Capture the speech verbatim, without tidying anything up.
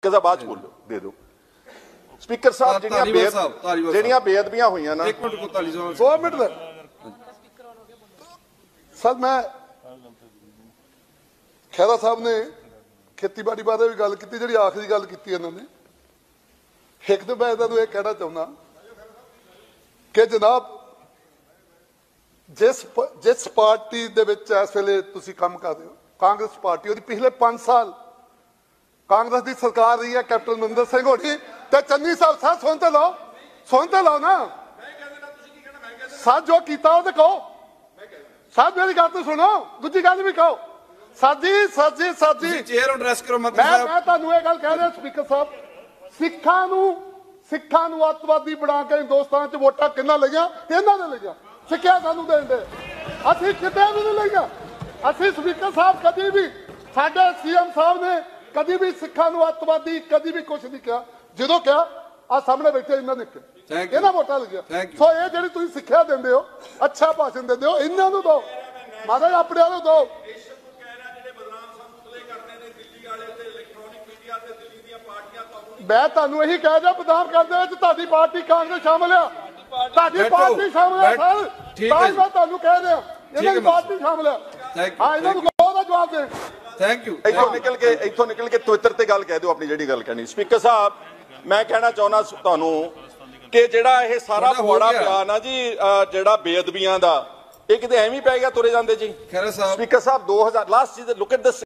speaker साहब बाद बोलो दे दो स्पीकर साहब ਜਿਹੜੀਆਂ ਬੇਅਦਬੀਆਂ ਹੋਈਆਂ ਨਾ एक मिनट को दो मिनट सर मैं खैरा साहब ने खेतीबाड़ी बारे भी गल की जी आखिरी गल की इन्होंने एक तो मैं इन्होंने यह कहना चाहना कि जनाब जिस जिस पार्टी दे विच इस वेले तुसीं काम कर रहे हो कांग्रेस पार्टी वो पिछले पांच साल कांग्रेस की सरकार रही है कैप्टन अमरिंदर सिंह होनी तो चन्नी साहब सर सुनते लो सुनते लो ना सर जो किया वो कहो सर मेरी गल तो सुनो दूजी गल भी कहो sir ji sir ji sir ji chair address करो मैं मैं तुहानू ये गल कह रहा स्पीकर साहब सिखां नू सिखां नू अतवादी बना के हिंदुस्तान च वोटां किन्ना लईआं इन्हां ने लईआं सिक्ख्या सानू देण दे असीं किते भी नहीं लईआं असीं स्पीकर साहब कदी भी साडे सीएम साहब ने कदी भी सिखां नू अतवादी कदी भी कुछ नहीं कहा जो कहा आ सामने बैठे इन्होंने इन्होंने वोटा लगे सो ये जी तुम सिक्ख्या देंगे हो अच्छा भाषण देंगे हो इन्होंने दो महाराज अपने वालों दो मैं तुहानू यही कह रहा बदनाम करने ताड़ी पार्टी कांग्रेस शामिल है ताड़ी पार्टी शामिल है सर मैं तुहानू कह रहा इन्होंने पार्टी शामिल है हाँ इन्होंने जवाब दे थैंक यू इथों निकल के इथों निकल के ट्विटर ते गल कह दो अपनी जिहड़ी गल कहनी स्पीकर साहब मैं कहना चाहना तुहानू कि जिहड़ा ये सारा पवाड़ा पिया ना जी जिहड़ा बेअदबियां दा ये किते एवें ही पै गया तुरे जांदे जी खैरा साहब स्पीकर साहब दो हज़ार लास्ट लुक एट दिस